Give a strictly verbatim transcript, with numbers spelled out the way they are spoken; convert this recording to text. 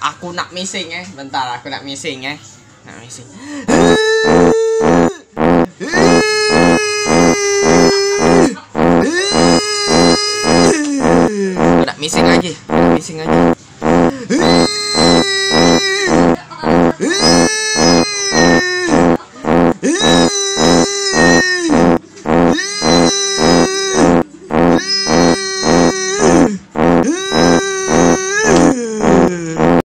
Aku nak missing ya. Bentar, aku nak missing ya. Nak missing. Aku nak missing lagi. Missing lagi.